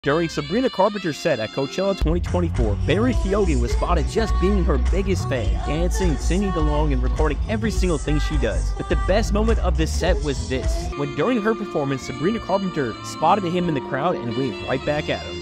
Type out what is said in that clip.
During Sabrina Carpenter's set at Coachella 2024, Keoghan was spotted just being her biggest fan, dancing, singing along, and recording every single thing she does. But the best moment of this set was this, when during her performance, Sabrina Carpenter spotted him in the crowd and waved right back at him.